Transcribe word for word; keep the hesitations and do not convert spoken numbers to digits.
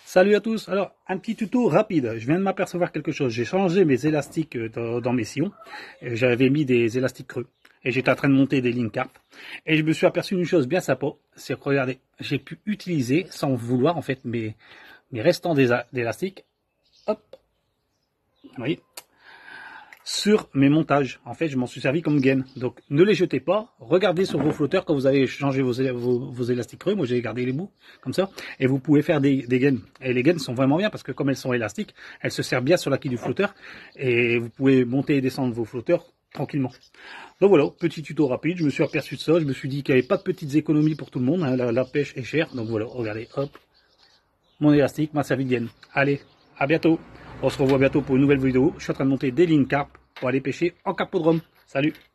Salut à tous. Alors, un petit tuto rapide. Je viens de m'apercevoir quelque chose. J'ai changé mes élastiques dans, dans mes sillons. J'avais mis des élastiques creux. Et j'étais en train de monter des lignes carpe. Et je me suis aperçu d'une chose bien sympa. C'est que, regardez, j'ai pu utiliser, sans vouloir, en fait, mes, mes restants d'élastiques. Hop. Vous voyez, sur mes montages. En fait, je m'en suis servi comme gaine. Donc, ne les jetez pas. Regardez sur vos flotteurs quand vous avez changé vos, vos, vos élastiques creux. Moi, j'ai gardé les bouts comme ça. Et vous pouvez faire des, des gaines. Et les gaines sont vraiment bien parce que comme elles sont élastiques, elles se servent bien sur la quille du flotteur. Et vous pouvez monter et descendre vos flotteurs tranquillement. Donc voilà, petit tuto rapide. Je me suis aperçu de ça. Je me suis dit qu'il n'y avait pas de petites économies pour tout le monde. Hein. La, la pêche est chère. Donc voilà, regardez, hop. Mon élastique m'a servi de gaine. Allez, à bientôt. On se revoit bientôt pour une nouvelle vidéo. Je suis en train de monter des lignes carpe pour aller pêcher en carpodrome. Salut!